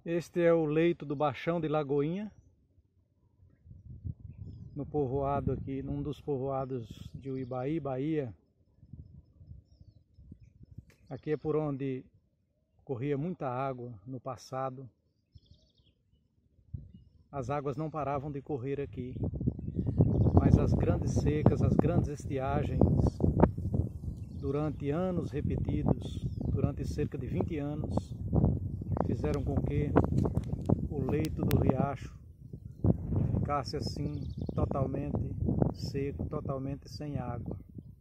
Este é o leito do Baixão de Lagoinha, no povoado aqui, num dos povoados de Uibaí, Bahia. Aqui é por onde corria muita água no passado. As águas não paravam de correr aqui, mas as grandes secas, as grandes estiagens, durante anos repetidos, durante cerca de 20 anos, fizeram com que o leito do riacho ficasse assim totalmente seco, totalmente sem água.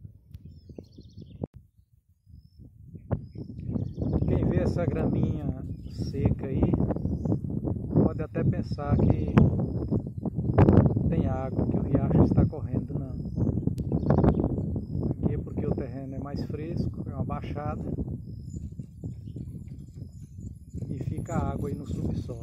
Quem vê essa graminha seca aí pode até pensar que tem água, que o riacho está correndo. Não. Aqui é porque o terreno é mais fresco, é uma baixada e fica água aí no subsolo.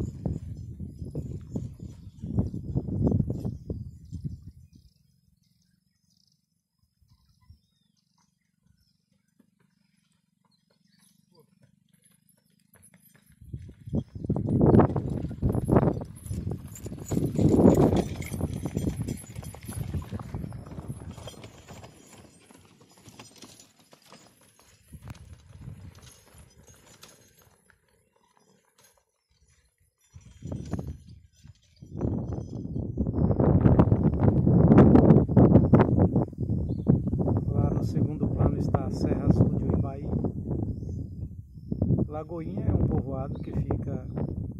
No segundo plano está a Serra Azul de Uibaí. Lagoinha é um povoado que fica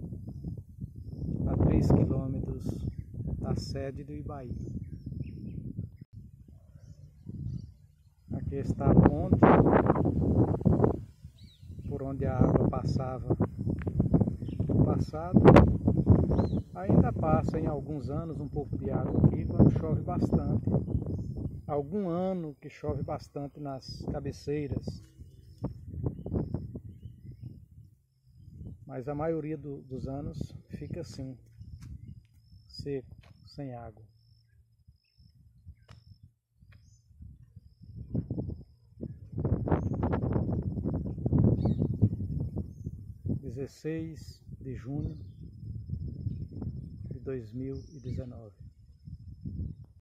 a 3 quilômetros da sede do Uibaí. Aqui está a ponte por onde a água passava no passado. Ainda passa em alguns anos um pouco de água aqui quando chove bastante. Algum ano que chove bastante nas cabeceiras, mas a maioria dos anos fica assim, seco, sem água. (16 de junho de 2019)